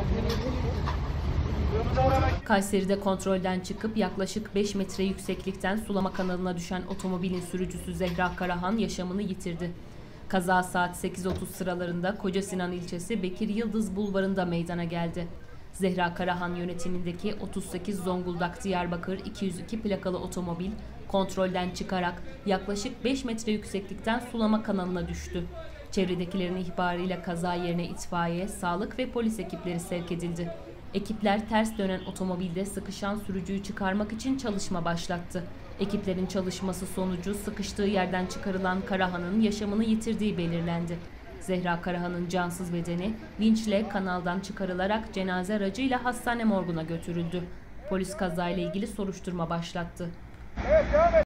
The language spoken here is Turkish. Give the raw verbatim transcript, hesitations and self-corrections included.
Kayseri'de kontrolden çıkıp yaklaşık beş metre yükseklikten sulama kanalına düşen otomobilin sürücüsü Zehra Karahan yaşamını yitirdi. Kaza saat sekiz otuz sıralarında Kocasinan ilçesi Bekir Yıldız Bulvarı'nda meydana geldi. Zehra Karahan yönetimindeki otuz sekiz Zonguldak Diyarbakır iki yüz iki plakalı otomobil kontrolden çıkarak yaklaşık beş metre yükseklikten sulama kanalına düştü. Çevredekilerin ihbarıyla kaza yerine itfaiye, sağlık ve polis ekipleri sevk edildi. Ekipler ters dönen otomobilde sıkışan sürücüyü çıkarmak için çalışma başlattı. Ekiplerin çalışması sonucu sıkıştığı yerden çıkarılan Karahan'ın yaşamını yitirdiği belirlendi. Zehra Karahan'ın cansız bedeni vinçle kanaldan çıkarılarak cenaze aracıyla hastane morguna götürüldü. Polis kazayla ilgili soruşturma başlattı.